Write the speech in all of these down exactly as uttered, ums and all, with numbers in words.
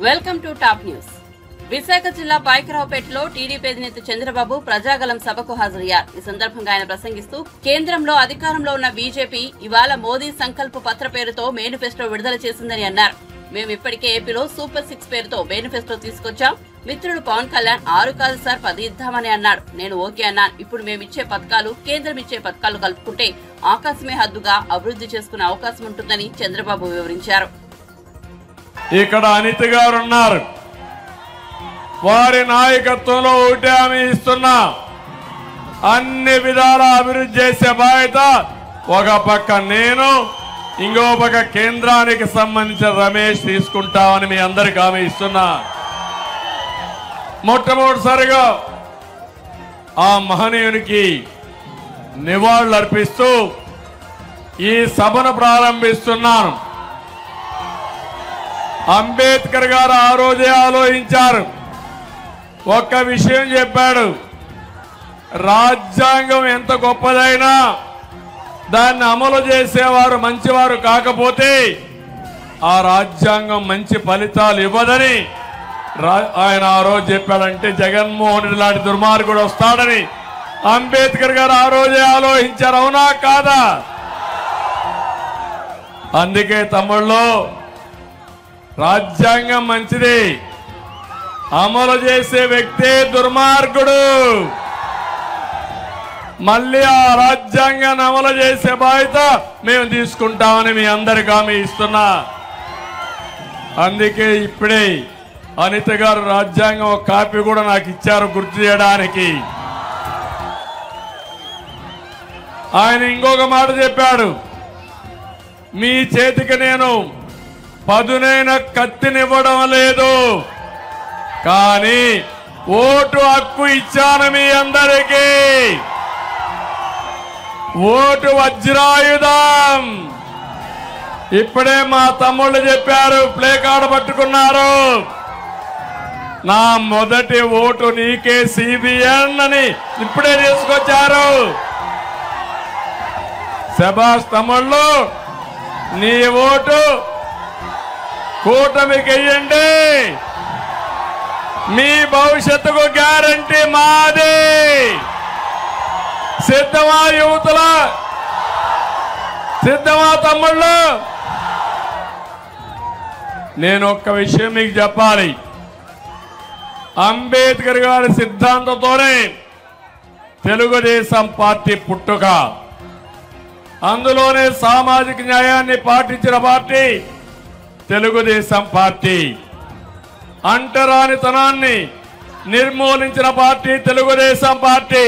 Welcome to top news. Visakha జిల్లా పాయకరావుపేటలో TDP అధినేత చంద్రబాబు ప్రజాగలం సభకు హాజరయ్యారు. ఈ సందర్భంగా ఆయన ప్రసంగిస్తూ కేంద్రంలో అధికారంలో ఉన్న బీజేపీ ఇవాళ మోదీ సంకల్ప పత్ర పేరుతో మేనిఫెస్టో విడుదల చేసిందని అన్నారు. మేము ఇప్పటికే ఏపీలో సూపర్ సిక్స్ పేరుతో మేనిఫెస్టో తీసుకొచ్చాం. మిత్రుడు పవన్ కళ్యాణ్ ఆరు కాదు సార్ పది ఇద్దామని అన్నాడు. నేను ఓకే అన్నాను. ఇప్పుడు మేమిచ్చే పథకాలు కేంద్రం ఇచ్చే పథకాలు కలుపుకుంటే ఆకాశమే హద్దుగా అభివృద్ధి చేసుకునే అవకాశం ఉంటుందని చంద్రబాబు వివరించారు. ఇక్కడ అనిత గారు ఉన్నారు. వారి నాయకత్వంలో ఒకటే హామీ ఇస్తున్నా, అన్ని విధాల అభివృద్ధి చేసే బాధ్యత ఒక పక్క నేను, ఇంకో పక్క కేంద్రానికి సంబంధించిన రమేష్ తీసుకుంటామని మీ అందరికి హామీ ఇస్తున్నా. మొట్టమొదటిసారిగా ఆ మహనీయునికి నివాళులు అర్పిస్తూ ఈ సభను ప్రారంభిస్తున్నాను. అంబేద్కర్ గారు ఆ రోజే ఆలోచించారు. ఒక్క విషయం చెప్పాడు, రాజ్యాంగం ఎంత గొప్పదైనా దాన్ని అమలు చేసేవారు మంచివారు కాకపోతే ఆ రాజ్యాంగం మంచి ఫలితాలు ఇవ్వదని ఆయన ఆ రోజు చెప్పాడంటే జగన్మోహన్ రెడ్డి లాంటి దుర్మార్గుడు వస్తాడని అంబేద్కర్ గారు ఆ రోజే ఆలోచించారు. అవునా కాదా? అందుకే తమ్ముళ్ళు, రాజ్యాంగం మంచిది, అమలు చేసే వ్యక్తే దుర్మార్గుడు. మళ్ళీ ఆ రాజ్యాంగాన్ని అమలు చేసే బాధ్యత మేము తీసుకుంటామని మీ అందరికీ హామీ ఇస్తున్నా. అందుకే ఇప్పుడే అనిత గారు రాజ్యాంగం ఒక కాపీ కూడా నాకు ఇచ్చారు గుర్తు చేయడానికి. ఆయన ఇంకొక మాట చెప్పాడు, మీ చేతికి నేను పదునైన కత్తినివ్వడం లేదు, కానీ ఓటు హక్కు ఇచ్చాను మీ అందరికీ. ఓటు వజ్రాయుధం. ఇప్పుడే మా తమ్ముళ్ళు చెప్పారు, ప్లే కార్డు పట్టుకున్నారు, నా మొదటి ఓటు నీకే సిబిఎన్ అని ఇప్పుడే తీసుకొచ్చారు. శభాష్ తమ్ముళ్ళు, నీ ఓటు కూటమికి వెయ్యండి, మీ భవిష్యత్తుకు గ్యారంటీ మాది. సిద్ధమా యువతుల? సిద్ధమా తమ్ముళ్ళు? నేను ఒక్క విషయం మీకు చెప్పాలి. అంబేద్కర్ గారి సిద్ధాంతంతోనే తెలుగుదేశం పార్టీ పుట్టుక, అందులోనే సామాజిక న్యాయాన్ని పాటించిన పార్టీ తెలుగుదేశం పార్టీ, అంటరానితనాన్ని నిర్మూలించిన పార్టీ తెలుగుదేశం పార్టీ.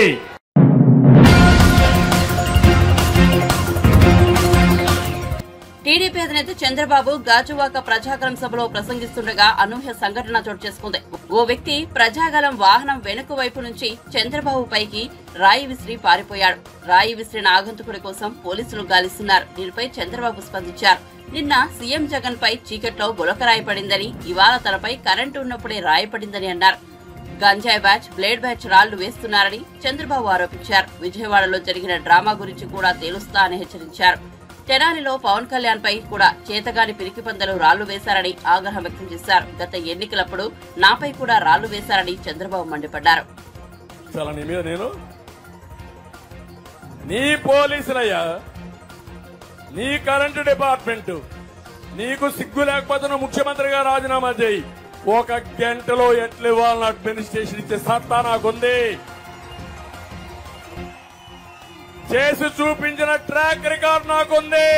టీడీపీ అధినేత చంద్రబాబు గాజువాక ప్రజాగలం సభలో ప్రసంగిస్తుండగా అనూహ్య సంఘటన చోటు చేసుకుంది. ఓ వ్యక్తి ప్రజాగలం వాహనం వెనుక వైపు నుంచి చంద్రబాబు పైకి రాయి విసిరి పారిపోయాడు. రాయి విసిరిన ఆగంతుకుడి కోసం పోలీసులు గాలిస్తున్నారు. దీనిపై చంద్రబాబు స్పందించారు. నిన్న సీఎం జగన్ పై చీకట్లో గులకరాయి పడిందని, ఇవాళ తనపై కరెంటు ఉన్నప్పుడే రాయి పడిందని అన్నారు. గంజాయి బ్యాచ్, బ్లేడ్ బ్యాచ్ రాళ్లు వేస్తున్నారని చంద్రబాబు ఆరోపించారు. విజయవాడలో జరిగిన డ్రామా గురించి కూడా తేలుస్తా అని హెచ్చరించారు. తెనాలిలో పవన్ కళ్యాణ్ పై కూడా చేతగాని పిరికి పందలు రాళ్లు వేశారని ఆగ్రహం వ్యక్తం చేశారు. గత ఎన్నికలప్పుడు నాపై కూడా రాళ్లు వేశారని చంద్రబాబు మండిపడ్డారు. నేను నీ పోలీసులయ్యా, నీ కరెంటు డిపార్ట్మెంట్, నీకు సిగ్గు లేకపోతే నువ్వు ముఖ్యమంత్రిగా రాజీనామా చేయి. ఒక గంటలో ఎట్లు ఇవ్వాలని అడ్మినిస్ట్రేషన్ ఇచ్చే సత్తా నాకుంది. చేసి చూపించిన ట్రాక్ రికార్డ్ నాకుంది.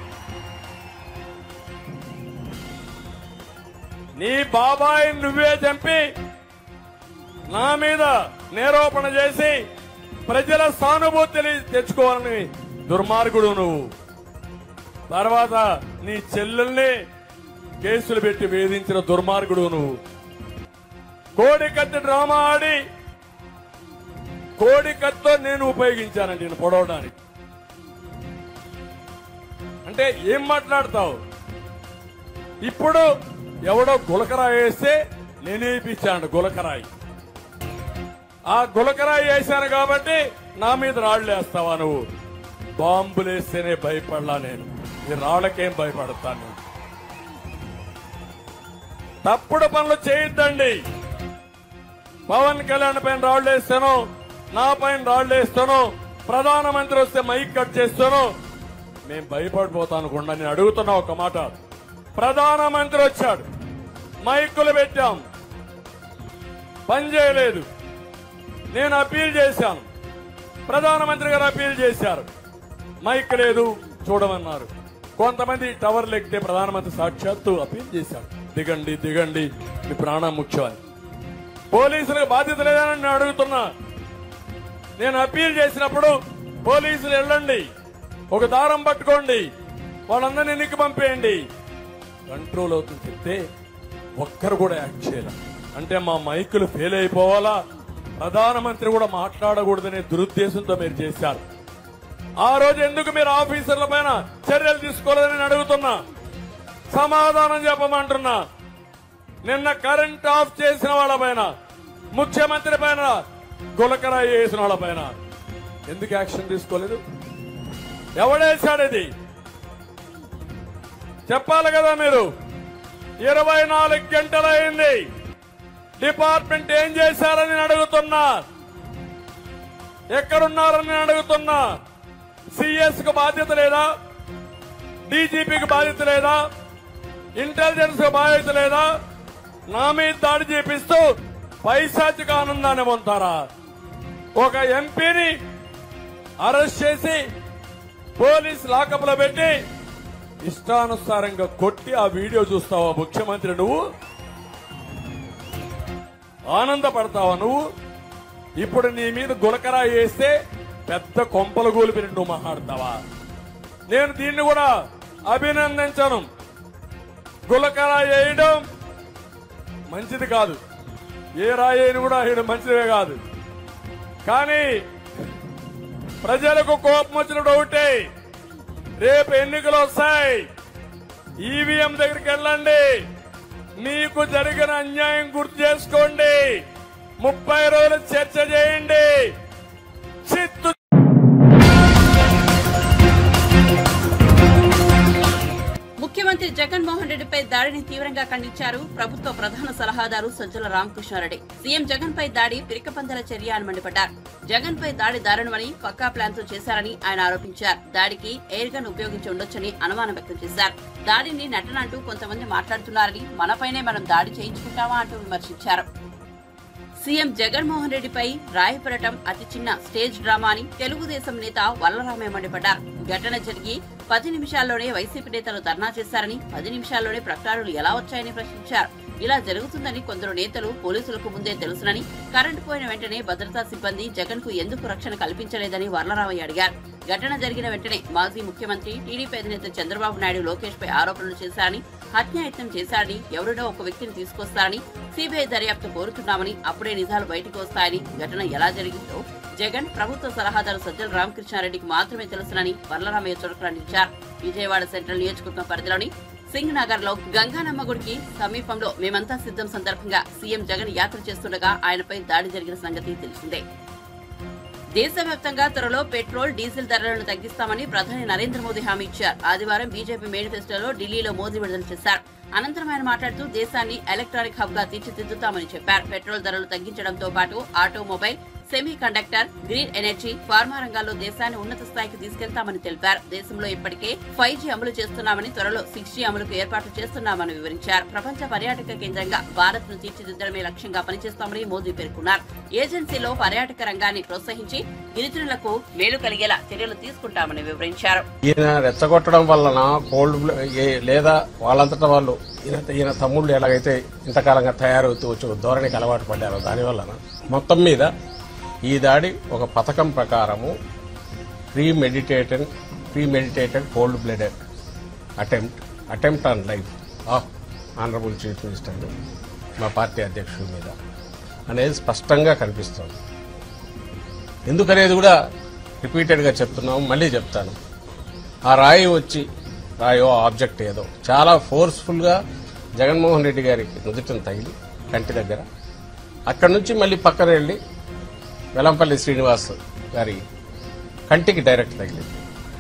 నీ బాబాయి నువ్వే చంపి నా మీద నేరోపణ చేసి ప్రజల సానుభూతి తెచ్చుకోవాలని దుర్మార్గుడు నువ్వు. తర్వాత నీ చెల్లెల్ని కేసులు పెట్టి వేధించిన దుర్మార్గుడు నువ్వు. కోడి కత్తి డ్రామా ఆడి కోడి కత్తితో నేను ఉపయోగించానండి నేను పొడవడానికి. అంటే ఏం మాట్లాడతావు? ఇప్పుడు ఎవడో గులకరాయి వేస్తే నేనే ఇప్పించాను గులకరాయి. ఆ గులకరాయి వేశాను కాబట్టి నా మీద రాళ్లు వేస్తావా నువ్వు? బాంబులేస్తేనే భయపడలా నేను, ఈ రాళ్లకేం భయపడతాను. తప్పుడు పనులు చేయొద్దండి. పవన్ కళ్యాణ్ పైన రాళ్లు వేస్తాను, నా పైన రాళ్లు వేస్తాను, ప్రధానమంత్రి వస్తే మైక్ కట్ చేస్తాను. మేము భయపడిపోతాను కూడా. నేను అడుగుతున్నా ఒక మాట. ప్రధానమంత్రి వచ్చాడు, మైకులు పెట్టాం, పని చేయలేదు. నేను అప్పీల్ చేశాను, ప్రధానమంత్రి గారు అప్పీల్ చేశారు, మైక్ లేదు చూడమన్నారు. కొంతమంది టవర్లు ఎక్కితే ప్రధానమంత్రి సాక్షాత్తు అప్పీల్ చేశారు, దిగండి దిగండి మీ ప్రాణం ముఖ్యమని. పోలీసులకు బాధ్యత లేదని నేను అడుగుతున్నా. నేను అప్పీల్ చేసినప్పుడు పోలీసులు వెళ్ళండి, ఒక దారం పట్టుకోండి, వాళ్ళందరినీ ఎన్నిక పంపేయండి, కంట్రోల్ అవుతుంది చెప్తే ఒక్కరు కూడా యాక్ట్ చేయాలి. అంటే మా మైకులు ఫెయిల్ అయిపోవాలా, ప్రధానమంత్రి కూడా మాట్లాడకూడదనే దురుద్దేశంతో మీరు చేశారు. ఆ రోజు ఎందుకు మీరు ఆఫీసర్ల పైన చర్యలు తీసుకోలేదని నేను అడుగుతున్నా, సమాధానం చెప్పమంటున్నా. నిన్న కరెంట్ ఆఫ్ చేసిన వాళ్ళ పైన, ముఖ్యమంత్రి పైన, గులకరాయి వేసిన వాళ్ళ పైన ఎందుకు యాక్షన్ తీసుకోలేదు? ఎవడేశాడు ఇది? చెప్పాలి కదా మీరు. ఇరవై నాలుగు గంటలైంది, డిపార్ట్మెంట్ ఏం చేశారని నేను అడుగుతున్నా, ఎక్కడున్నారని నేను అడుగుతున్నా. సిఎస్ కు బాధ్యత లేదా? డీజీపీకి బాధ్యత లేదా? ఇంటెలిజెన్స్ కు బాధ్యత లేదా? నా మీద దాడి చేపిస్తూ పైశాచిక ఆనందాన్ని పొందుతారా? ఒక ఎంపీని అరెస్ట్ చేసి పోలీస్ లాకప్ లో పెట్టి ఇష్టానుసారంగా కొట్టి ఆ వీడియో చూస్తావా ముఖ్యమంత్రి? నువ్వు ఆనందపడతావా? నువ్వు ఇప్పుడు నీ మీద గులకరా వేస్తే పెద్ద కొంపలు గోలిపిన నువ్వు మాట్లాడతావా? నేను దీన్ని కూడా అభినందించను. గులకరా వేయడం మంచిది కాదు, ఏ రాయని కూడా వేయడం మంచిదే కాదు. కానీ ప్రజలకు కోపం వచ్చినట్టు ఒకటి, రేపు ఎన్నికలు వస్తాయి, ఈవీఎం దగ్గరికి వెళ్ళండి, మీకు జరిగిన అన్యాయం గుర్తు చేసుకోండి, ముప్పై రోజులు చర్చ చేయండి. చిత్తు ముఖ్యమంత్రి జగన్మోహన్ రెడ్డిపై దాడిని తీవ్రంగా ఖండించారు ప్రభుత్వ ప్రధాన సలహాదారు సజ్జల రామకృష్ణారెడ్డి. సీఎం జగన్ పై దాడి పిరికపందల చర్య అని మండిపడ్డారు. జగన్ పై దాడి దారుణమని, పక్కా ప్లాన్ తో చేశారని ఆయన ఆరోపించారు. దాడికి ఎయిర్ గన్ ఉపయోగించి ఉండొచ్చని అనుమానం వ్యక్తం చేశారు. దాడిని నటనంటూ కొంతమంది మాట్లాడుతున్నారని, మనపైనే మనం దాడి చేయించుకుంటామా అంటూ విమర్శించారు. సీఎం జగన్మోహన్ రెడ్డిపై రాయపడటం అతి చిన్న స్టేజ్ డ్రామా అని తెలుగుదేశం నేత వల్లరామయ్య మండిపడ్డారు. ఘటన జరిగి పది నిమిషాల్లోనే వైసీపీ నేతలు ధర్నా చేశారని, పది నిమిషాల్లోనే ప్రకటనలు ఎలా వచ్చాయని ప్రశ్నించారు. ఇలా జరుగుతుందని కొందరు నేతలు పోలీసులకు ముందే తెలుసునని, కరెంటు పోయిన వెంటనే భద్రతా సిబ్బంది జగన్ కు ఎందుకు రక్షణ కల్పించలేదని వల్లరామయ్య అడిగారు. ఘటన జరిగిన వెంటనే మాజీ ముఖ్యమంత్రి టీడీపీ అధినేత చంద్రబాబు నాయుడు లోకేష్ పై ఆరోపణలు చేశారని, హత్యాయత్నం చేశారని, ఎవరినో ఒక వ్యక్తిని తీసుకొస్తారని సీబీఐ దర్యాప్తు కోరుతున్నామని, అప్పుడే నిజాలు బయటకు వస్తాయని, ఘటన ఎలా జరిగిందో జగన్ ప్రభుత్వ సలహాదారు సజ్జల రామకృష్ణారెడ్డికి మాత్రమే తెలుసునని వల్లరామయ్య చురకలందించారు. విజయవాడ సెంట్రల్ నియోజకవర్గం పరిధిలోని సింగ్ నగర్ లో గంగానమ్మ గుడికి సమీపంలో మేమంతా సిద్ధం సందర్భంగా సీఎం జగన్ యాత్ర చేస్తుండగా ఆయనపై దాడి జరిగిన సంగతి తెలిసిందే. దేశవ్యాప్తంగా త్వరలో పెట్రోల్, డీజిల్ ధరలను తగ్గిస్తామని ప్రధాని నరేంద్ర మోదీ హామీ ఇచ్చారు. ఆదివారం బీజేపీ మేనిఫెస్టోలో ఢిల్లీలో మోదీ విడుదల చేశారు. అనంతరం ఆయన మాట్లాడుతూ దేశాన్ని ఎలక్ట్రానిక్ హబ్ గా తీర్చిదిద్దుతామని చెప్పారు. పెట్రోల్ ధరలు తగ్గించడంతో పాటు automobile, semi conductor, green energy, pharma రంగాల్లో దేశాన్ని ఉన్నత స్థాయికి తీసుకెళ్తామని తెలిపారు. దేశంలో ఇప్పటికే ఫైవ్ జీ అమలు చేస్తున్నామని, త్వరలో సిక్స్ జీ అమలుకు ఏర్పాట్లు చేస్తున్నామని వివరించారు. ప్రపంచ పర్యాటక కేంద్రంగా భారత్ ను తీర్చిదిద్దడమే లక్ష్యంగా పనిచేస్తామని మోదీ పేర్కొన్నారు. ఏజెన్సీలో పర్యాటక రంగాన్ని ప్రోత్సహించి గిరిజనులకు మేలు కలిగేలా చర్యలు తీసుకుంటామని వివరించారు. ఈయన రెచ్చగొట్టడం వలన కోల్డ్ లేదా వాళ్ళంతటా వాళ్ళు ఈయన తమ్ముళ్ళు ఎలాగైతే ఇంతకాలంగా తయారవుతూ వచ్చి ధోరణికి అలవాటు పడ్డారో దానివల్ల మొత్తం మీద ఈ దాడి ఒక పథకం ప్రకారము pre meditated pre meditated cold blooded attempt attempt on life of honourable chief minister మా పార్టీ అధ్యక్షుడి మీద అనేది స్పష్టంగా కనిపిస్తోంది. ఎందుకనేది కూడా రిపీటెడ్గా చెప్తున్నాము, మళ్ళీ చెప్తాను. ఆ రాయి వచ్చి రాయో ఆబ్జెక్ట్ ఏదో చాలా ఫోర్స్ఫుల్గా జగన్మోహన్ రెడ్డి గారికి నుదుటిని తగిలి కంటి దగ్గర, అక్కడి నుంచి మళ్ళీ పక్కన వెళ్ళి వెల్లంపల్లి శ్రీనివాస్ గారి కంటికి డైరెక్ట్ తగిలింది.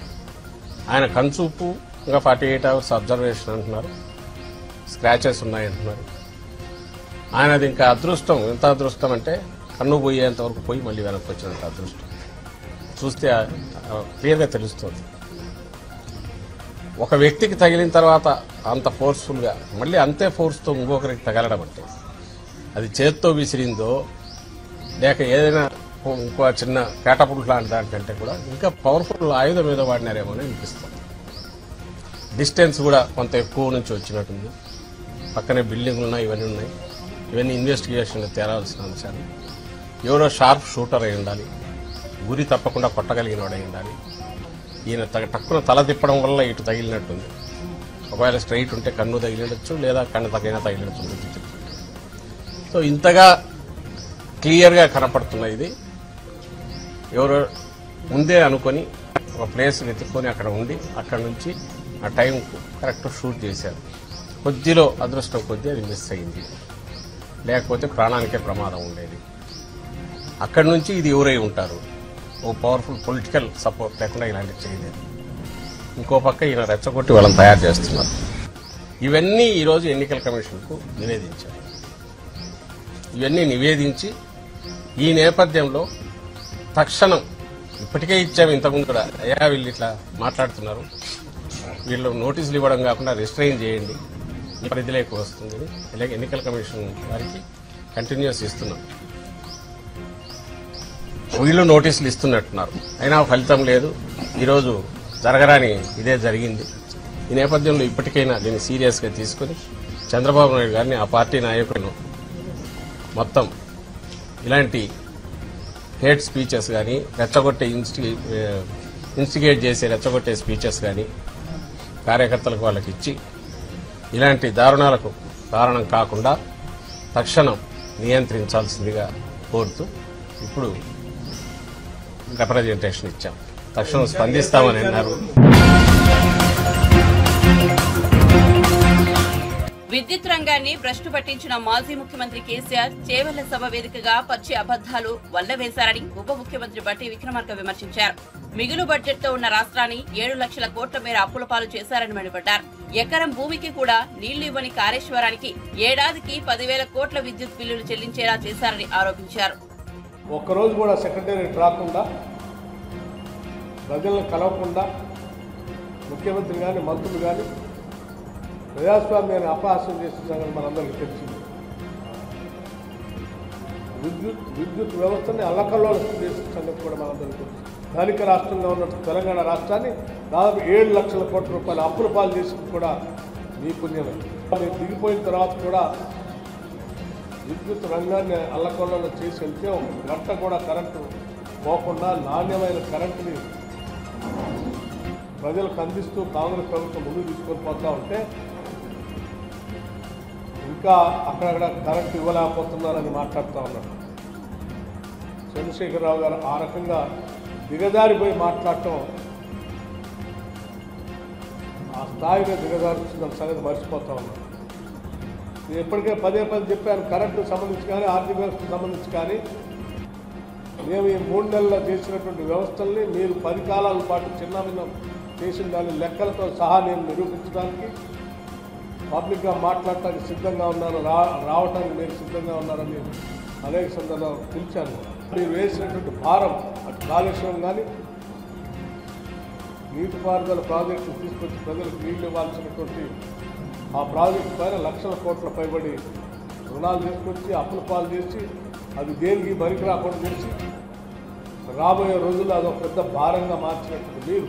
ఆయన కన్సూపు ఇంకా ఫార్టీ ఎయిట్ అవర్స్ అబ్జర్వేషన్ అంటున్నారు, స్క్రాచెస్ ఉన్నాయంటున్నారు. ఆయనది ఇంకా అదృష్టం. ఎంత అదృష్టం అంటే కన్ను పోయేంత వరకు పోయి మళ్ళీ వెనక్కి వచ్చినంత అదృష్టం. చూస్తే క్లియర్గా తెలుస్తుంది. ఒక వ్యక్తికి తగిలిన తర్వాత అంత ఫోర్స్ఫుల్గా మళ్ళీ అంతే ఫోర్స్తో ఇంకొకరికి తగలడం అంటే అది చేత్తో విసిరిందో లేక ఏదైనా ఇంకో చిన్న కేటపుల్ లాంటి దానికంటే కూడా ఇంకా పవర్ఫుల్ ఆయుధం మీద వాడినారేమో అని అనిపిస్తుంది. డిస్టెన్స్ కూడా కొంత ఎక్కువ నుంచి వచ్చినట్టుంది. పక్కనే బిల్డింగ్లు ఉన్నాయి, ఇవన్నీ ఉన్నాయి. ఇవన్నీ ఇన్వెస్టిగేషన్లో తేరాల్సిన అంశాలు. ఎవరో షార్ప్ షూటర్ అయి ఉండాలి, గురి తప్పకుండా కొట్టగలిగిన వాడు అయి ఉండాలి. ఈయన తగ టక్కున తల తిప్పడం వల్ల ఇటు తగిలినట్టుంది. ఒకవేళ స్ట్రైట్ ఉంటే కన్ను తగిలినచ్చు, లేదా కన్ను తగిన తగిలినట్టు. సో ఇంతగా క్లియర్గా కనపడుతున్న ఇది ఎవరో ముందే అనుకొని ఒక ప్లేస్ వెతుక్కొని అక్కడ ఉండి అక్కడ నుంచి ఆ టైంకు కరెక్ట్ షూట్ చేశారు. కొద్దిలో అదృష్టం కొద్దీ అది మిస్ అయింది, లేకపోతే ప్రాణానికే ప్రమాదం ఉండేది. అక్కడి నుంచి ఇది ఎవరై ఉంటారు. ఓ పవర్ఫుల్ పొలిటికల్ సపోర్ట్ లేకుండా ఇలాంటివి చేయలేదు. ఇంకో పక్క ఈయన రెచ్చగొట్టి వాళ్ళని తయారు చేస్తున్నారు. ఇవన్నీ ఈరోజు ఎన్నికల కమిషన్కు నివేదించారు. ఇవన్నీ నివేదించి ఈ నేపథ్యంలో తక్షణం ఇప్పటికే ఇచ్చాము, ఇంతకుముందు కూడా అయ్యా వీళ్ళు ఇట్లా మాట్లాడుతున్నారు, వీళ్ళు నోటీసులు ఇవ్వడం కాకుండా రిస్ట్రైన్ చేయండి, ఈ పరిధిలోకి వస్తుంది ఇలాగ ఎన్నికల కమిషన్ వారికి కంటిన్యూస్ ఇస్తున్నాం. వీళ్ళు నోటీసులు ఇస్తున్నట్టున్నారు, అయినా ఫలితం లేదు. ఈరోజు జరగరాని ఇదే జరిగింది. ఈ నేపథ్యంలో ఇప్పటికైనా దీన్ని సీరియస్గా తీసుకుని చంద్రబాబు నాయుడు గారిని, ఆ పార్టీ నాయకులను మొత్తం ఇలాంటి హేట్ స్పీచెస్ కానీ, రెచ్చగొట్టే ఇన్స్టి ఇన్స్టిగేట్ చేసే రెచ్చగొట్టే స్పీచెస్ కానీ కార్యకర్తలకు వాళ్ళకి ఇచ్చి ఇలాంటి దారుణాలకు కారణం కాకుండా తక్షణం నియంత్రించాల్సిందిగా కోరుతూ ఇప్పుడు రిప్రజెంటేషన్ ఇచ్చాం. తక్షణం స్పందిస్తామని అన్నారు. విద్యుత్ రంగాన్ని భ్రష్టు పట్టించిన మాజీ ముఖ్యమంత్రి కేసీఆర్ చేవెళ్ల సభ వేదికగా పచ్చి అబద్దాలు వల్లవేశారని ఉప ముఖ్యమంత్రి బట్టి విక్రమార్క విమర్శించారు. మిగులు బడ్జెట్ తో ఉన్న రాష్ట్రాన్ని ఏడు లక్షల కోట్ల మేర అప్పుల పాలు చేశారని మండిపడ్డారు. ఎకరం భూమికి కూడా నీళ్లు ఇవ్వని కాళేశ్వరానికి ఏడాదికి పదివేల కోట్ల విద్యుత్ బిల్లులు చెల్లించేలా చేశారని ఆరోపించారు. ఒక్కరోజు కూడా సెక్రటేరియట్ రాకుండా, ప్రజలను కలవకుండా ముఖ్యమంత్రి కానీ మంత్రులు కానీ ప్రజాస్వామ్యాన్ని అపహాస్యం చేసిన సంగతి మనందరికీ తెలిసింది. విద్యుత్ విద్యుత్ వ్యవస్థని అల్లకల్లోలం చేసిన సంగతి కూడా మనందరికీ తెలుసు. ధనిక రాష్ట్రంగా ఉన్న తెలంగాణ రాష్ట్రాన్ని దాదాపు ఏడు లక్షల కోట్ల రూపాయల అప్పుల పాలు చేసింది కూడా మీ పుణ్యమే. మీరు దిగిపోయిన తర్వాత కూడా విద్యుత్ రంగాన్ని అల్లకల్లోలం చేసి వెళ్తే ఒక గంట కూడా కరెంటు పోకుండా నాణ్యమైన కరెంటుని ప్రజలకు అందిస్తూ కాంగ్రెస్ ప్రభుత్వం ముందుకు తీసుకొని పోతా ఉంటే ఇంకా అక్కడక్కడ కరెంటు ఇవ్వలేకపోతున్నారని మాట్లాడుతూ ఉన్నారు. చంద్రశేఖరరావు గారు ఆ రకంగా దిగజారిపోయి మాట్లాడటం, ఆ స్థాయిగా దిగజారుతున్న సంగతి మర్చిపోతా ఉన్నారు. నేను ఎప్పటికే పదే పదే చెప్పాను, కరెంటుకు సంబంధించి కానీ ఆర్థిక వ్యవస్థకు సంబంధించి కానీ మేము ఈ మూడు నెలల్లో చేసినటువంటి వ్యవస్థల్ని మీరు పది కాలాల పాటు చిన్న చేసిన దాని లెక్కలతో సహా నేను నిరూపించడానికి, పబ్లిక్గా మాట్లాడటానికి సిద్ధంగా ఉన్నారు, రా రావడానికి మీరు సిద్ధంగా ఉన్నారని అనేక సందర్భాలు పిలిచాను. మీరు వేసినటువంటి భారం అటు కాళేశ్వరం కానీ నీటిపారుదల ప్రాజెక్టు తీసుకొచ్చి ప్రజలకు నీళ్లు ఇవ్వాల్సినటువంటి ఆ ప్రాజెక్టు పైన లక్షల కోట్ల పైబడి రుణాలు తీసుకొచ్చి అప్పుల పాలు చేసి అది దేనికి బరికి రాకుండా చేసి రాబోయే రోజుల్లో అదొక పెద్ద భారంగా మార్చినట్టు మీరు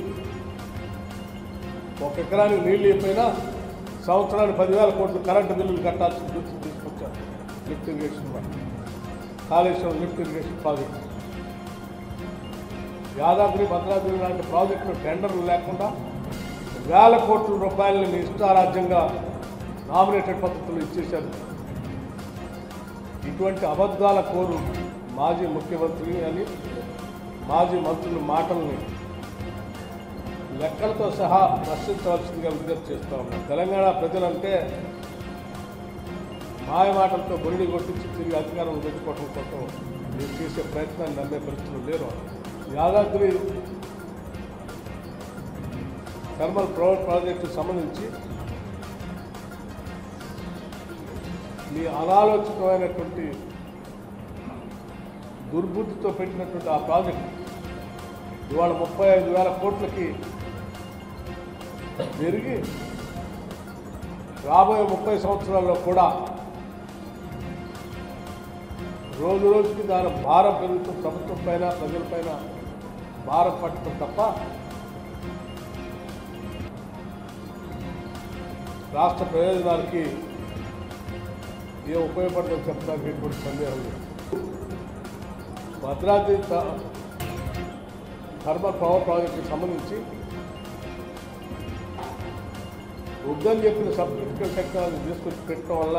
ఒక ఎకరానికి నీళ్ళు అయిపోయినా సంవత్సరానికి పదివేల కోట్లు కరెంటు బిల్లులు కట్టాల్సిన దుస్థితి తీసుకొచ్చారు. Lift irrigation Kaleshwaram lift irrigation project, Yadadri Bhadradri లాంటి ప్రాజెక్టులు టెండర్లు లేకుండా వేల కోట్ల రూపాయలని మీ ఇష్టారాజ్యంగా నామినేటెడ్ పద్ధతులు ఇచ్చేశారు. ఇటువంటి అబద్ధాల కోరు మాజీ ముఖ్యమంత్రి అని మాజీ మంత్రుల మాటల్ని లెక్కలతో సహా ప్రశ్నించవలసిందిగా విజ్ఞప్తి చేస్తూ ఉన్నాం. తెలంగాణ ప్రజలంటే మాయ మాటలతో బొరిడి కొట్టించి తిరిగి అధికారం తెచ్చుకోవడం కోసం మీరు చేసే ప్రయత్నాన్ని నమ్మే పరిస్థితులు లేరు. యాదాద్రి థర్మల్ పవర్ ప్రాజెక్టుకు సంబంధించి మీ అనాలోచితమైనటువంటి దుర్బుద్ధితో పెట్టినటువంటి ఆ ప్రాజెక్ట్ ఇవాళ ముప్పై ఐదు వేల కోట్లకి పెరిగి రాబోయే ముప్పై సంవత్సరాల్లో కూడా రోజు రోజుకి దాని భారం పెరుగుతుంది. ప్రభుత్వం పైన ప్రజలపైన భారం పట్టడం తప్ప రాష్ట్ర ప్రయోజనాలకి ఏ ఉపయోగపడుతుందో చెప్పడానికి ఎటువంటి సందేహం లేదు. భద్రాద్రి థర్మల్ పవర్ ప్రాజెక్టుకి సంబంధించి వద్దని చెప్పిన సబ్ క్రిటికల్ టెక్నాలజీ తీసుకొచ్చి పెట్టడం వల్ల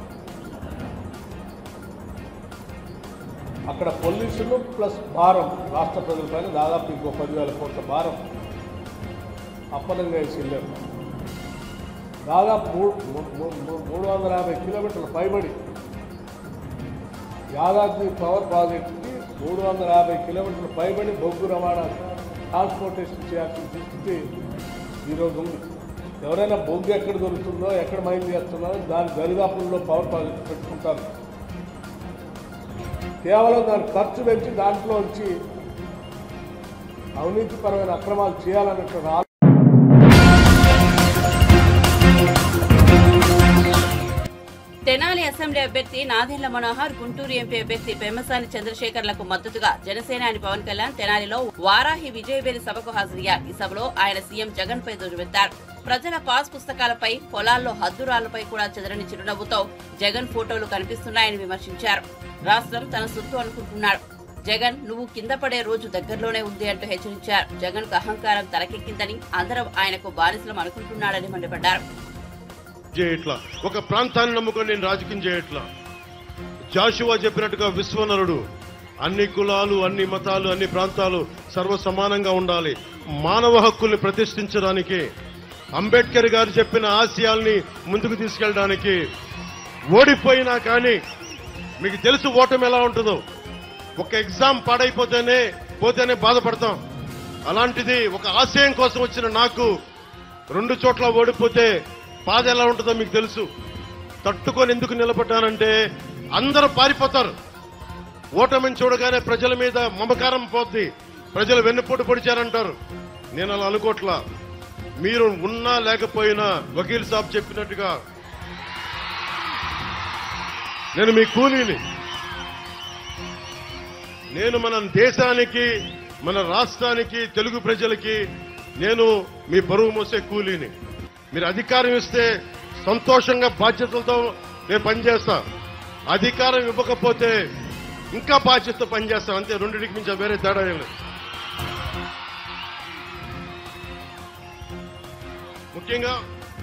అక్కడ పొల్యూషన్ ప్లస్ భారం రాష్ట్ర ప్రజలపైన దాదాపు ఇంకో పదివేల కోట్ల భారం అప్పనంగా వేసి వెళ్ళారు. దాదాపు మూడు మూడు వందల యాభై కిలోమీటర్ల పైబడి యాదాద్రి పవర్ ప్రాజెక్టుకి మూడు వందల యాభై కిలోమీటర్ల పైబడి బొగ్గు రవాణా ట్రాన్స్పోర్టేషన్ చేయాల్సిన స్థితి ఈరోజు ఉంది. ఎవరైనా బొగ్గు ఎక్కడ దొరుకుతుందో ఎక్కడ మైన్ చేస్తున్నారో దాని దరిదాపుల్లో పవర్ ప్రాజెక్టు పెట్టుకుంటారు. కేవలం దాని ఖర్చు పెంచి దాంట్లో వచ్చి అవినీతిపరమైన అక్రమాలు చేయాలన్నటువంటి తెనాలి అసెంబ్లీ అభ్యర్థి నాదెండ్ల మనోహర్, గుంటూరు ఎంపీ అభ్యర్థి పెమ్మసాని చంద్రశేఖర్లకు మద్దతుగా జనసేనాని పవన్ కళ్యాణ్ తెనాలిలో వారాహి విజయవేలి సభకు హాజరయ్యారు. ఈ సభలో ఆయన సీఎం జగన్ పై దుర్వెత్తారు. ప్రజల పాస్ పుస్తకాలపై, పొలాల్లో హద్దురాళ్లపై కూడా చెదరని చిరునవ్వుతో జగన్ ఫోటోలు కనిపిస్తున్నాయని విమర్శించారు. రాష్ట్రం తన సొత్తు అనుకుంటున్నాడు. జగన్ నువ్వు కింద పడే రోజు దగ్గరలోనే ఉంది అంటూ హెచ్చరించారు. జగన్ కు అహంకారం తలకెక్కిందని, అందరం ఆయనకు బానిసలం అనుకుంటున్నాడని మండిపడ్డారు. చేయట్లా ఒక ప్రాంతాన్ని నమ్ముకొని నేను రాజకీయం చేయట్లా. జాషువా చెప్పినట్టుగా విశ్వనరుడు అన్ని కులాలు, అన్ని మతాలు, అన్ని ప్రాంతాలు సర్వ సమానంగా ఉండాలి. మానవ హక్కుల్ని ప్రతిష్ఠించడానికి, అంబేద్కర్ గారు చెప్పిన ఆశయాల్ని ముందుకు తీసుకెళ్ళడానికి. ఓడిపోయినా కానీ మీకు తెలుసు ఓటమి ఎలా ఉంటుందో. ఒక ఎగ్జామ్ పాడైపోతేనే పోతేనే బాధపడతాం. అలాంటిది ఒక ఆశయం కోసం వచ్చిన నాకు రెండు చోట్ల ఓడిపోతే బాధ ఎలా ఉంటుందో మీకు తెలుసు. తట్టుకొని ఎందుకు నిలబడ్డానంటే అందరూ పారిపోతారు. ఓటమిని చూడగానే ప్రజల మీద మమకారం పోద్ది. ప్రజలు వెన్నుపోటు పొడిచారంటారు. నేను అలా అనుకోట్లా. మీరు ఉన్నా లేకపోయినా వకీల్ సాబ్ చెప్పినట్టుగా నేను మీ కూలీని. నేను మన దేశానికి, మన రాష్ట్రానికి, తెలుగు ప్రజలకి నేను మీ బరువు మోసే కూలీని. మీరు అధికారం ఇస్తే సంతోషంగా బాధ్యతలతో నేను పనిచేస్తా. అధికారం ఇవ్వకపోతే ఇంకా బాధ్యతతో పనిచేస్తాను. అంతే, రెండింటికి మించి వేరే తేడా ఏం లేదు. ముఖ్యంగా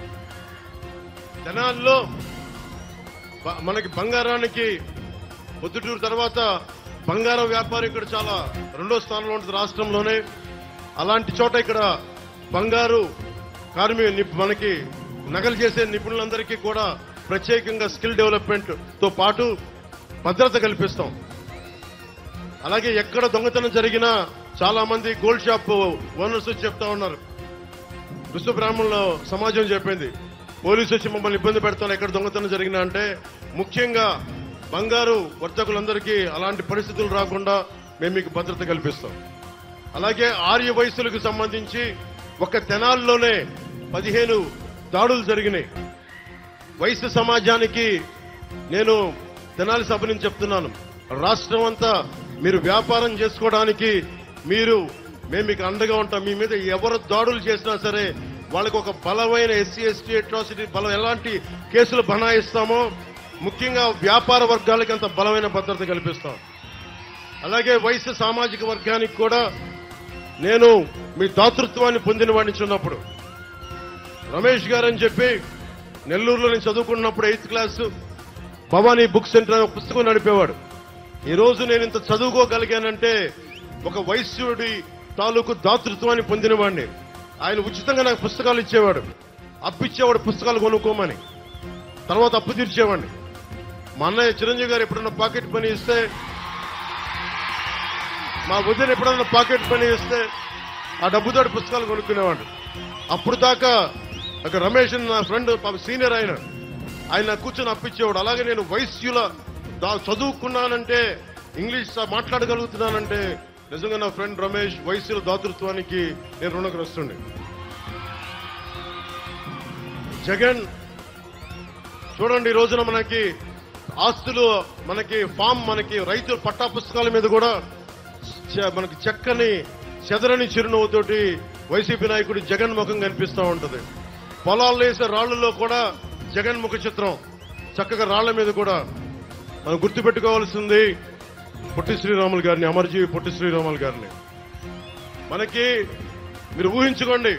జనాల్లో మనకి బంగారానికి పొద్దుటూరు తర్వాత బంగారం వ్యాపారం ఇక్కడ చాలా రెండో స్థానంలో ఉంటుంది రాష్ట్రంలోనే. అలాంటి చోట ఇక్కడ బంగారు కార్మి మనకి నగలు చేసే నిపుణులందరికీ కూడా ప్రత్యేకంగా స్కిల్ డెవలప్మెంట్ తో పాటు భద్రత కల్పిస్తాం. అలాగే ఎక్కడ దొంగతనం జరిగినా చాలా మంది గోల్డ్ షాప్ ఓనర్స్ చెప్తా ఉన్నారు. విశ్వ బ్రాహ్మణుల సమాజం చెప్పింది, పోలీసు వచ్చి మమ్మల్ని ఇబ్బంది పెడతాను ఎక్కడ దొంగతనం జరిగినా అంటే. ముఖ్యంగా బంగారు వర్తకులందరికీ అలాంటి పరిస్థితులు రాకుండా మేము మీకు భద్రత కల్పిస్తాం. అలాగే ఆర్య వయసులకు సంబంధించి ఒక తెనాల్లోనే పదిహేను దాడులు జరిగినాయి. వయసు సమాజానికి నేను తెనాలి సభ నుంచి చెప్తున్నాను, రాష్ట్రం అంతా మీరు వ్యాపారం చేసుకోవడానికి మీరు మేము మీకు అండగా ఉంటాం. మీ మీద ఎవరు దాడులు చేసినా సరే వాళ్ళకు ఒక బలమైన ఎస్సీ ఎస్టీ అట్రాసిటీ బలం ఎలాంటి కేసులు బనాయిస్తామో ముఖ్యంగా వ్యాపార వర్గాలకి అంత బలమైన భద్రత కల్పిస్తాం. అలాగే వయసు సామాజిక వర్గానికి కూడా నేను మీ దాతృత్వాన్ని పొందిన వాడిని చిన్నప్పుడు రమేష్ గారు అని చెప్పి నెల్లూరులో నేను చదువుకున్నప్పుడు eighth class Bhavani book centre అనే పుస్తకం నడిపేవాడు. ఈ రోజు నేను ఇంత చదువుకోగలిగానంటే ఒక వైశ్యుడి తాలూకు దాతృత్వాన్ని పొందిన వాడిని. ఆయన ఉచితంగా నాకు పుస్తకాలు ఇచ్చేవాడు, అప్పిచ్చేవాడు పుస్తకాలు కొనుక్కోమని. తర్వాత అప్పు తీర్చేవాడిని. మా అన్నయ్య చిరంజీవి గారు ఎప్పుడన్నా పాకెట్ పని ఇస్తే, మా వదిన ఎప్పుడన్నా పాకెట్ పని ఇస్తే ఆ డబ్బుతోటి పుస్తకాలు కొనుక్కునేవాడు. అప్పుడు దాకా ఒక రమేష్ నా ఫ్రెండ్ సీనియర్ ఆయన, ఆయన కూర్చొని అప్పించేవాడు. అలాగే నేను వైశ్యుల చదువుకున్నానంటే, ఇంగ్లీష్ మాట్లాడగలుగుతున్నానంటే నిజంగా నా ఫ్రెండ్ రమేష్ వైశ్యుల దాతృత్వానికి నేను రుణగ్రస్తుండే. జగన్ చూడండి, ఈ రోజున మనకి ఆస్తులు, మనకి ఫామ్, మనకి రైతుల పట్టా పుస్తకాల మీద కూడా మనకి చక్కని చెదరని చిరునవ్వుతోటి వైసీపీ నాయకుడి జగన్ ముఖం కనిపిస్తూ ఉంటది. పొలాలు వేసే రాళ్లలో కూడా జగన్ ముఖ చిత్రం చక్కగా రాళ్ల మీద కూడా. మనం గుర్తుపెట్టుకోవాల్సింది పొట్టి శ్రీరాములు గారిని, అమరజీవి పొట్టి శ్రీరాములు గారిని. మనకి మీరు ఊహించుకోండి,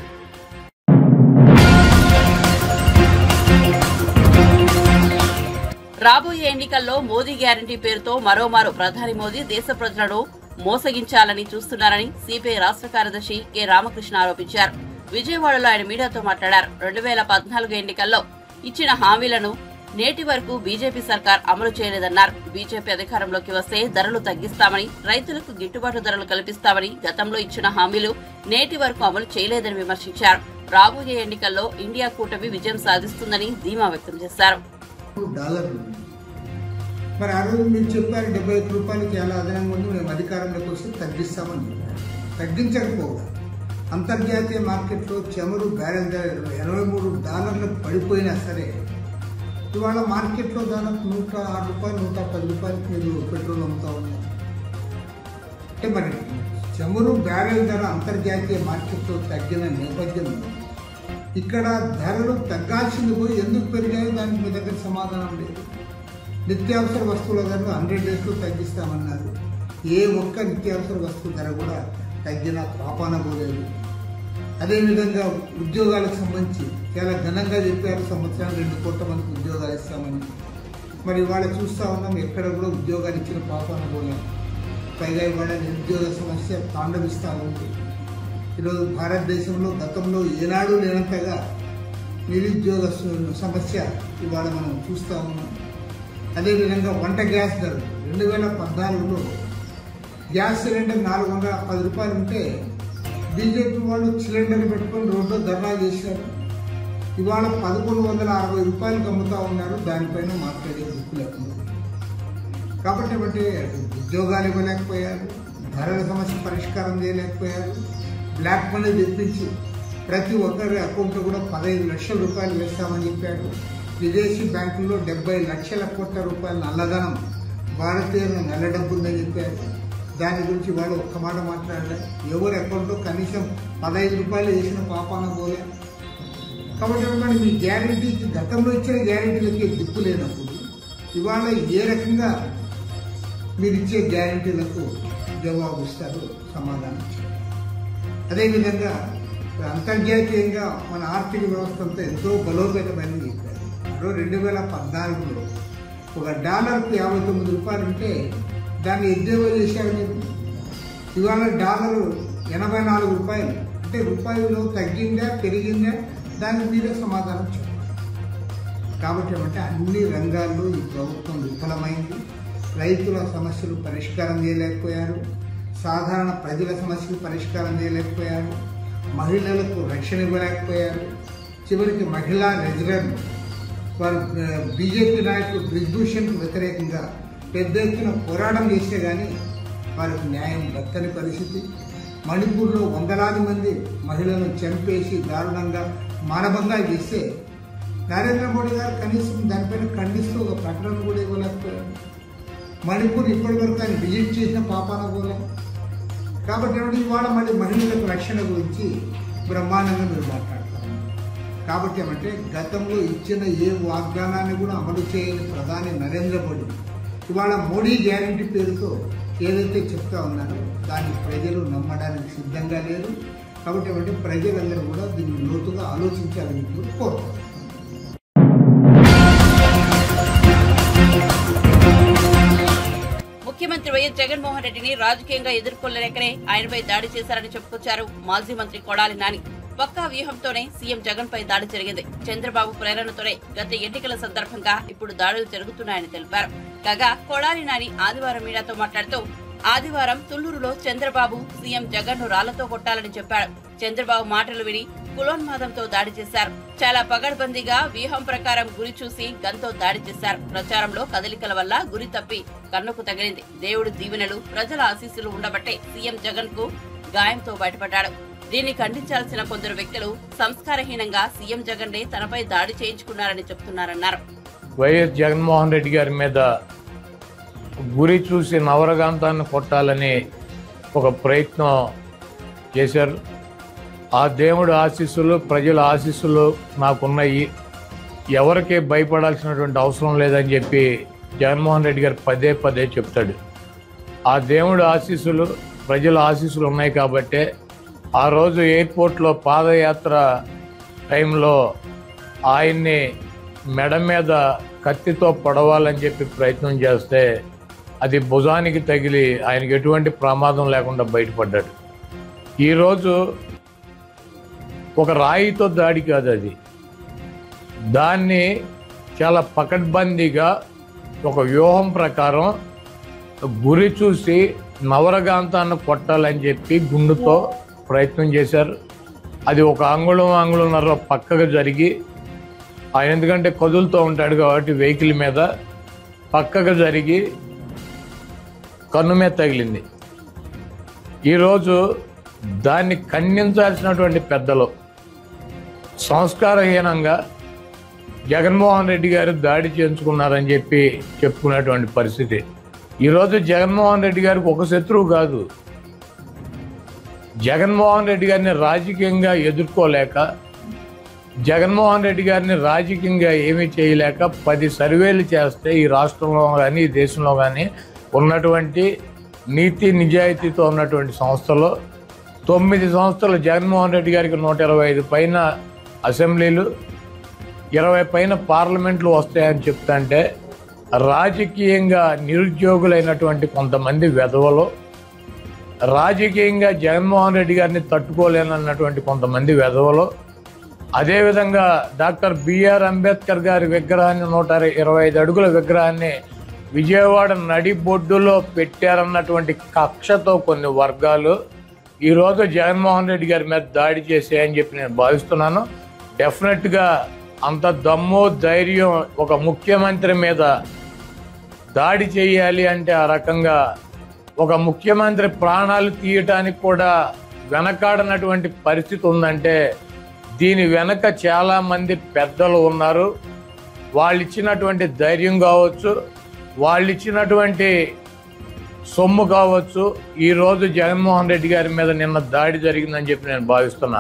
రాబోయే ఎన్నికల్లో మోదీ గ్యారంటీ పేరుతో మరోమారు ప్రధాని మోదీ దేశ ప్రజలను మోసగించాలని చూస్తున్నారని సిపిఐ రాష్ట్ర కార్యదర్శి కె రామకృష్ణ ఆరోపించారు. విజయవాడలో ఆయన మీడియాతో మాట్లాడారు. రెండు వేల పద్నాలుగు ఎన్నికల్లో ఇచ్చిన హామీలను నేటి వరకు బీజేపీ సర్కార్ అమలు చేయలేదన్నారు. బీజేపీ అధికారంలోకి వస్తే ధరలు తగ్గిస్తామని, రైతులకు గిట్టుబాటు ధరలు కల్పిస్తామని గతంలో ఇచ్చిన హామీలు నేటి వరకు అమలు చేయలేదని విమర్శించారు. రాబోయే ఎన్నికల్లో ఇండియా కూటమి విజయం సాధిస్తుందని ధీమా వ్యక్తం చేశారు. మరి ఆ రోజు మీరు చెప్పారు డెబ్బై ఐదు రూపాయలకి ఎలా అదనంగా ఉంది, మేము అధికారంలోకి వస్తే తగ్గిస్తామని చెప్పారు. తగ్గించకపోగా అంతర్జాతీయ మార్కెట్లో చమురు బ్యారెల్ ధర ఎనభై మూడు డాలర్లకు పడిపోయినా సరే ఇవాళ మార్కెట్లో దాదాపు నూట ఆరు రూపాయలు నూట పది రూపాయలకి మీరు పెట్రోల్ అమ్ముతా ఉన్నారు. అంటే మరి చమురు బ్యారెల్ ధర అంతర్జాతీయ మార్కెట్లో తగ్గిన నేపథ్యంలో ఇక్కడ ధరలు తగ్గాల్సింది పోయి ఎందుకు పెరిగాయో దానికి మీ దగ్గర సమాధానం లేదు. నిత్యావసర వస్తువుల ధరలు హండ్రెడ్ డేస్లో తగ్గిస్తామన్నారు. ఏ ఒక్క నిత్యావసర వస్తువు ధర కూడా తగ్గిన పాపాన పోలేదు. అదేవిధంగా ఉద్యోగాలకు సంబంధించి చాలా ఘనంగా చెప్పారు, సంవత్సరానికి రెండు కోట్ల మందికి ఉద్యోగాలు ఇస్తామని. మరి ఇవాళ చూస్తూ ఉన్నాం, ఎక్కడ కూడా ఉద్యోగాలు ఇచ్చిన పాపాన పోలేదు. పైగా ఇవాళ నిరుద్యోగ సమస్య తాండవిస్తూ ఉంది. ఈరోజు భారతదేశంలో గతంలో ఏనాడు లేనంతగా నిరుద్యోగ సమస్య ఇవాళ మనం చూస్తూ ఉన్నాం. అదేవిధంగా వంట గ్యాస్ ధరలు రెండు వేల పద్నాలుగులో గ్యాస్ సిలిండర్ నాలుగు వందల పది రూపాయలు ఉంటే బీజేపీ వాళ్ళు సిలిండర్ పెట్టుకొని రోడ్లో ధర్నా చేశారు. ఇవాళ పదకొండు వందల అరవై రూపాయలకు అమ్ముతా ఉన్నారు. దానిపైన మాట్లాడే దిక్కు లేకుండా కాబట్టి బట్టి ఉద్యోగాలు ఇవ్వలేకపోయారు, ధరల సమస్య పరిష్కారం చేయలేకపోయారు. బ్లాక్ మనీ తెప్పించి ప్రతి ఒక్కరి అకౌంట్లో కూడా పదహైదు లక్షల రూపాయలు వేస్తామని చెప్పారు. విదేశీ బ్యాంకుల్లో డెబ్బై లక్షల కోట్ల రూపాయల నల్లధనం, భారతీయుల నల్ల డబ్బు ఉందని చెప్పారు. దాని గురించి వాళ్ళు ఒక్క మాట మాట్లాడలే. ఎవరి అకౌంట్లో కనీసం పదహైదు రూపాయలు వేసిన పాపాన పోలే. కాబట్టి మీ గ్యారెంటీకి గతంలో ఇచ్చిన గ్యారెంటీలకి దిక్కు లేనప్పుడు ఇవాళ ఏ రకంగా మీరు ఇచ్చే గ్యారెంటీలకు జవాబు ఇస్తారు, సమాధానం. అదేవిధంగా అంతర్జాతీయంగా మన ఆర్థిక వ్యవస్థ అంతా ఎంతో బలోపేతమైనది చెప్పారు. మరో రెండు వేల పద్నాలుగులో ఒక డాలర్కు యాభై తొమ్మిది రూపాయలు ఉంటే దాన్ని ఎద్దేవో చేశారు మీరు. ఇవాళ డాలరు ఎనభై నాలుగు రూపాయలు అంటే రూపాయలు తగ్గిందా పెరిగిందా దానికి మీరే సమాధానం చెప్పాలి. కాబట్టి ఏమంటే అన్ని రంగాల్లో ఈ ప్రభుత్వం విఫలమైంది. రైతుల సమస్యలు పరిష్కారం చేయలేకపోయారు, సాధారణ ప్రజల సమస్యలు పరిష్కారం చేయలేకపోయారు, మహిళలకు రక్షణ ఇవ్వలేకపోయారు. చివరికి మహిళా రెజిడెంట్ వారు బీజేపీ నాయకులు బ్రిజ్భూషణ్కు వ్యతిరేకంగా పెద్ద ఎత్తున పోరాటం చేస్తే కానీ వారికి న్యాయం దక్కని పరిస్థితి. మణిపూర్లో వందలాది మంది మహిళలను చంపేసి దారుణంగా మానభంగాలు చేస్తే నరేంద్ర మోడీ గారు కనీసం దానిపైన ఖండిస్తూ ఒక ప్రకటన కూడా ఇవ్వలేకపోయారు. మణిపూర్ ఇప్పటి వరకు ఆయన విజిట్ చేసిన పాపాన పోలే. కాబట్టి ఇవాళ మళ్ళీ మహిళలకు రక్షణ గురించి బ్రహ్మాండంగా మీరు మాట్లాడతారు. కాబట్టి ఏమంటే గతంలో ఇచ్చిన ఏ వాగ్దానాన్ని కూడా అమలు చేయని ప్రధాని నరేంద్ర మోడీ ఇవాళ మోడీ గ్యారంటీ పేరుతో ఏదైతే చెప్తా ఉన్నారో దాన్ని ప్రజలు నమ్మడానికి సిద్ధంగా లేరు. కాబట్టి ఏమంటే ప్రజలందరూ కూడా దీన్ని లోతుగా ఆలోచించాలని కోరుతారు. ముఖ్యమంత్రి వైఎస్ జగన్మోహన్ రెడ్డిని రాజకీయంగా ఎదుర్కోలేకనే ఆయనపై దాడి చేశారని చెప్పుకొచ్చారు మాజీ మంత్రి కొడాలి నాని. పక్కా వ్యూహంతోనే సీఎం జగన్ పై దాడి జరిగింది. చంద్రబాబు ప్రేరణతోనే గత ఎన్నికల సందర్భంగా ఇప్పుడు దాడులు జరుగుతున్నాయని తెలిపారు. కాగా కొడాలి నాని ఆదివారం మీడియాతో మాట్లాడుతూ ఆదివారం తుళ్లూరులో చంద్రబాబు సీఎం జగన్ ను రాళ్లతో కొట్టాలని చెప్పాడు. చంద్రబాబు మాటలు విని కులోన్మాదంతో దాడి చేశారు. చాలా పగడ్బందీగా వ్యూహం ప్రకారం గురి చూసి గన్తో దాడి చేశారు. ప్రచారంలో కదలికల వల్ల గురి తప్పి కన్నుకు తగిలింది. దేవుడి దీవెనలు, ప్రజల ఆశీస్సులు ఉండబట్టే సీఎం జగన్ కు గాయంతో బయటపడ్డాడు. దీన్ని ఖండించాల్సిన కొందరు వ్యక్తులు సంస్కారహీనంగా సీఎం జగన్ నే తనపై దాడి చేయించుకున్నారని చెప్తున్నారన్నారు. వైఎస్ జగన్మోహన్ రెడ్డి గారి మీద గురి చూసి నవరగాంతాన్ని కొట్టాలని ఒక ప్రయత్నం చేశారు. ఆ దేవుడి ఆశీస్సులు, ప్రజల ఆశీస్సులు నాకున్నాయి, ఎవరికీ భయపడాల్సినటువంటి అవసరం లేదని చెప్పి జగన్మోహన్ రెడ్డి గారు పదే పదే చెప్తాడు. ఆ దేవుడి ఆశీస్సులు, ప్రజల ఆశీస్సులు ఉన్నాయి కాబట్టే ఆ రోజు ఎయిర్పోర్ట్లో పాదయాత్ర టైంలో ఆయన్ని మెడ మీద కత్తితో పొడవాలని చెప్పి ప్రయత్నం చేస్తే అది భుజానికి తగిలి ఆయనకి ఎటువంటి ప్రమాదం లేకుండా బయటపడ్డాడు. ఈరోజు ఒక రాయితో దాడి కాదు, అది దాన్ని చాలా పకడ్బందీగా ఒక వ్యూహం ప్రకారం గురి చూసి నవరగాంతాన్ని కొట్టాలని చెప్పి గుండుతో ప్రయత్నం చేశారు. అది ఒక అంగుళం అంగుళంన్నర పక్కగా జరిగి, ఆయన ఎందుకంటే కదులుతూ ఉంటాడు కాబట్టి వెహికల్ మీద పక్కగా జరిగి కన్ను మీద తగిలింది. ఈరోజు దాన్ని ఖండించాల్సినటువంటి పెద్దలు సంస్కారహీనంగా జగన్మోహన్ రెడ్డి గారు దాడి చేయించుకున్నారని చెప్పి చెప్పుకునేటువంటి పరిస్థితి. ఈరోజు జగన్మోహన్ రెడ్డి గారికి ఒక శత్రువు కాదు, జగన్మోహన్ రెడ్డి గారిని రాజకీయంగా ఎదుర్కోలేక, జగన్మోహన్ రెడ్డి గారిని రాజకీయంగా ఏమీ చేయలేక పది సర్వేలు చేస్తే ఈ రాష్ట్రంలో కానీ ఈ దేశంలో కానీ ఉన్నటువంటి నీతి నిజాయితీతో ఉన్నటువంటి సంస్థలు తొమ్మిది సంస్థలు జగన్మోహన్ రెడ్డి గారికి నూట ఇరవై ఐదు పైన అసెంబ్లీలు, ఇరవై పైన పార్లమెంట్లు వస్తాయని చెప్తుంటే రాజకీయంగా నిరుద్యోగులైనటువంటి కొంతమంది వెధవలు, రాజకీయంగా జగన్మోహన్ రెడ్డి గారిని తట్టుకోలేనన్నటువంటి కొంతమంది వెధవలు, అదేవిధంగా డాక్టర్ బిఆర్ అంబేద్కర్ గారి విగ్రహాన్ని నూట ఇరవై ఐదు అడుగుల విగ్రహాన్ని విజయవాడ నడిబొడ్డులో పెట్టారన్నటువంటి కక్షతో కొన్ని వర్గాలు ఈరోజు జగన్మోహన్ రెడ్డి గారి మీద దాడి చేసాయని చెప్పి నేను భావిస్తున్నాను. డెఫినెట్గా అంత దమ్ము ధైర్యం ఒక ముఖ్యమంత్రి మీద దాడి చేయాలి అంటే ఆ రకంగా ఒక ముఖ్యమంత్రి ప్రాణాలు తీయటానికి కూడా వెనకాడనటువంటి పరిస్థితి ఉందంటే దీని వెనక చాలా మంది పెద్దలు ఉన్నారు. వాళ్ళు ఇచ్చినటువంటి ధైర్యం కావచ్చు, వాళ్ళు ఇచ్చినటువంటి సొమ్ము కావచ్చు, ఈరోజు జగన్మోహన్ రెడ్డి గారి మీద నిన్న దాడి జరిగిందని చెప్పి నేను భావిస్తున్నా.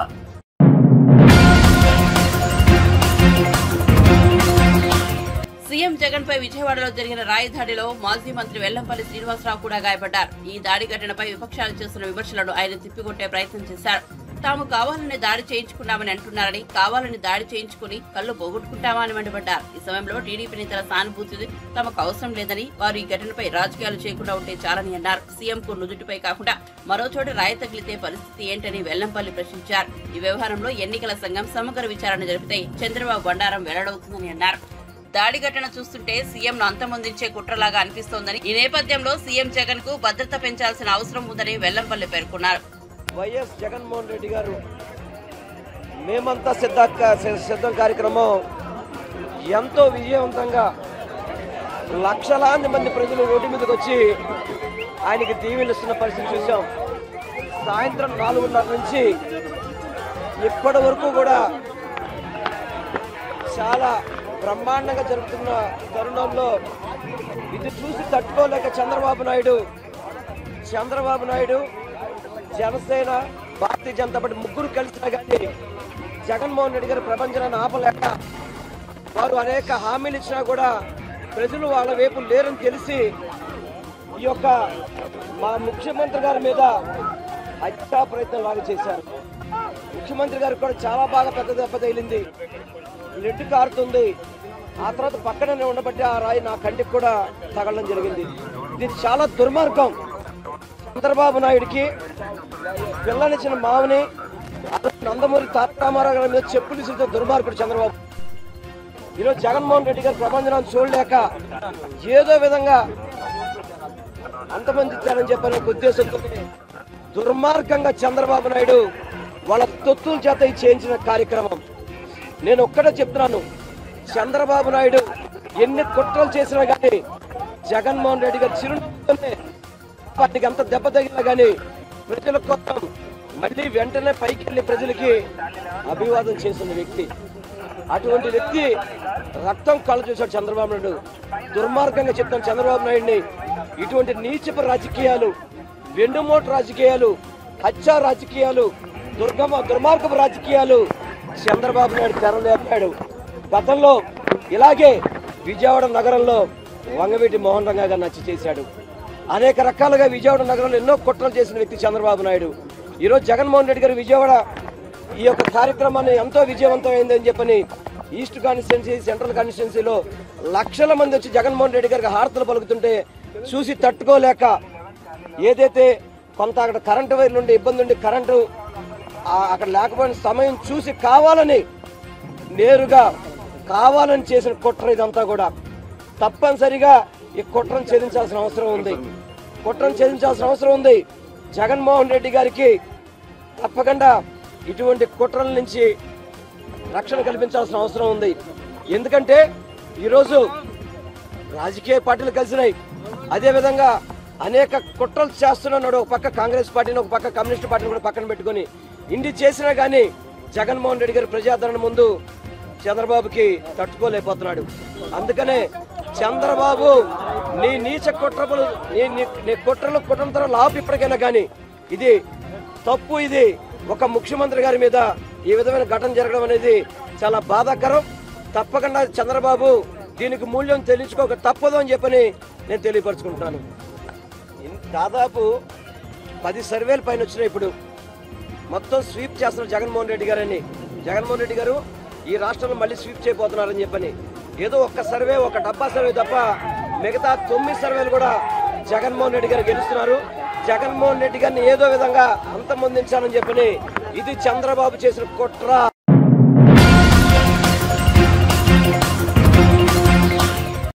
సీఎం జగన్ పై విజయవాడలో జరిగిన రాయి దాడిలో మాజీ మంత్రి వెల్లంపల్లి శ్రీనివాసరావు కూడా గాయపడ్డారు. ఈ దాడి ఘటనపై విపక్షాలు చేస్తున్న విమర్శలను ఆయన తిప్పికొట్టే ప్రయత్నం చేశారు. తాము కావాలని దాడి చేయించుకున్నామని అంటున్నారని, కావాలని దాడి చేయించుకుని కళ్ళు పోగొట్టుకుంటామా అని మండిపడ్డారు. ఈ సమయంలో టీడీపీ నేతల సానుభూతి తమకు అవసరం లేదని, వారు ఈ ఘటనపై రాజకీయాలు చేయకుండా ఉంటే చాలని అన్నారు. సీఎం కు నుదుటిపై కాకుండా మరో చోట రాయి తగిలితే పరిస్థితి ఏంటని వెల్లంపల్లి ప్రశ్నించారు. ఈ వ్యవహారంలో ఎన్నికల సంఘం సమగ్ర విచారణ జరిపితే చంద్రబాబు బండారం వెల్లడవుతుందని అన్నారు. దాడి ఘటన చూస్తుంటే సీఎం ను అంతమొందించే కుట్రలాగా అనిపిస్తోందని, ఈ నేపథ్యంలో సీఎం జగన్ కు భద్రత పెంచాల్సిన అవసరం ఉందని వెల్లంపల్లి పేర్కొన్నారు. వైఎస్ జగన్మోహన్ రెడ్డి గారు మేమంతా సిద్ధ సిద్ధం కార్యక్రమం ఎంతో విజయవంతంగా లక్షలాది మంది ప్రజలు రోడ్డు మీదకి వచ్చి ఆయనకి దీవెనలు ఇస్తున్న పరిస్థితి చూసాం. సాయంత్రం నాలుగున్నర నుంచి ఇప్పటి వరకు కూడా చాలా బ్రహ్మాండంగా జరుగుతున్న తరుణంలో ఇది చూసి తట్టుకోలేక చంద్రబాబు నాయుడు చంద్రబాబు నాయుడు జనసేన, భారతీయ జనతా పార్టీ ముగ్గురు కలిసినా కానీ జగన్మోహన్ రెడ్డి గారు ప్రపంచాన్ని ఆపలేక వారు అనేక హామీలు ఇచ్చినా కూడా ప్రజలు వాళ్ళ వైపు లేరని తెలిసి ఈ యొక్క మా ముఖ్యమంత్రి గారి మీద హత్యా ప్రయత్నం లాగా చేశారు. ముఖ్యమంత్రి గారికి కూడా చాలా బాగా పెద్ద దెబ్బ తగిలింది, లెడ్డు కారుతుంది. ఆ తర్వాత పక్కనే ఉండబట్టి ఆ రాయి నా కంటికి కూడా తగలడం జరిగింది. ఇది చాలా దుర్మార్గం. చంద్రబాబు నాయుడికి పిల్లనిచ్చిన మామని నందమూరి తారక రామారావు గారి మీద చెప్పులు ఇస్తే దుర్మార్గుడు చంద్రబాబు. ఈరోజు జగన్మోహన్ రెడ్డి గారి ప్రపంచాన్ని చూడలేక ఏదో విధంగా అంతమంది ఇచ్చారని చెప్పని ఉద్దేశంతో దుర్మార్గంగా చంద్రబాబు నాయుడు వాళ్ళ తొత్తుల చేత ఈ చేయించిన కార్యక్రమం. నేను ఒక్కటే చెప్తున్నాను, చంద్రబాబు నాయుడు ఎన్ని కుట్రలు చేసినా కానీ జగన్మోహన్ రెడ్డి గారు చిరునవ్వుతోనే వాటికి అంత దెబ్బ తగిలినా కానీ ప్రజల కోసం మళ్ళీ వెంటనే పైకి వెళ్ళి ప్రజలకి అభివాదం చేసిన వ్యక్తి. అటువంటి వ్యక్తి రక్తం కళ్ళు చూశాడు చంద్రబాబు నాయుడు. దుర్మార్గంగా చెప్తాను చంద్రబాబు నాయుడిని, ఇటువంటి నీచపు రాజకీయాలు, వెన్నుమోటు రాజకీయాలు, హత్య రాజకీయాలు, దుర్గమ దుర్మార్గపు రాజకీయాలు చంద్రబాబు నాయుడు తెరలేపాడు. గతంలో ఇలాగే విజయవాడ నగరంలో వంగవీటి మోహన్ రంగా గారు నచ్చి చేశాడు. అనేక రకాలుగా విజయవాడ నగరంలో ఎన్నో కుట్రలు చేసిన వ్యక్తి చంద్రబాబు నాయుడు. ఈరోజు జగన్మోహన్ రెడ్డి గారు విజయవాడ ఈ యొక్క కార్యక్రమాన్ని ఎంతో విజయవంతమైంది అని చెప్పని ఈస్ట్ కాన్స్టిట్యున్సీ, సెంట్రల్ కాన్స్టిట్యున్సీలో లక్షల మంది వచ్చి జగన్మోహన్ రెడ్డి గారికి హారతలు పలుకుతుంటే చూసి తట్టుకోలేక, ఏదైతే కొంత అక్కడ కరెంటు వైర్ నుండి ఇబ్బంది ఉండి కరెంటు అక్కడ లేకపోయిన సమయం చూసి కావాలని నేరుగా కావాలని చేసిన కుట్ర ఇదంతా కూడా. తప్పనిసరిగా ఈ కుట్రను ఛేదించాల్సిన అవసరం ఉంది కుట్రను ఛేదించాల్సిన అవసరం ఉంది. జగన్మోహన్ రెడ్డి గారికి తప్పకుండా ఇటువంటి కుట్రల నుంచి రక్షణ కల్పించాల్సిన అవసరం ఉంది. ఎందుకంటే ఈరోజు రాజకీయ పార్టీలు కలిసినాయి, అదేవిధంగా అనేక కుట్రలు చేస్తున్నాడు. ఒక పక్క కాంగ్రెస్ పార్టీని, ఒక పక్క కమ్యూనిస్ట్ పార్టీని కూడా పక్కన పెట్టుకుని ఇన్ని చేసినా కానీ జగన్మోహన్ రెడ్డి గారి ప్రజాదరణ ముందు చంద్రబాబుకి తట్టుకోలేకపోతున్నాడు. అందుకనే చంద్రబాబు నీ నీచ కుట్రలు నీ నీ కుట్రలు కుట్రంతరం లాపు ఇప్పటికైనా కానీ ఇది తప్పు. ఇది ఒక ముఖ్యమంత్రి గారి మీద ఈ విధమైన ఘటన జరగడం అనేది చాలా బాధాకరం. తప్పకుండా చంద్రబాబు దీనికి మూల్యం తెలుసుకోక తప్పదు అని చెప్పని నేను తెలియపరచుకుంటున్నాను. దాదాపు పది సర్వేలు పైన వచ్చినాయి. ఇప్పుడు మొత్తం స్వీప్ చేస్తున్నారు జగన్మోహన్ రెడ్డి గారని. జగన్మోహన్ రెడ్డి గారు ఈ రాష్ట్రంలో మళ్ళీ స్వీప్ చేయబోతున్నారని చెప్పని ఏదో ఒక్క సర్వే, ఒక డబ్బా సర్వే తప్ప మిగతా తొమ్మిది సర్వేలు కూడా జగన్మోహన్ రెడ్డి గారు గెలుస్తున్నారు. జగన్మోహన్ రెడ్డి గారిని ఏదో విధంగా అంతమొందించాలని చెప్పని ఇది చంద్రబాబు చేసిన కుట్ర.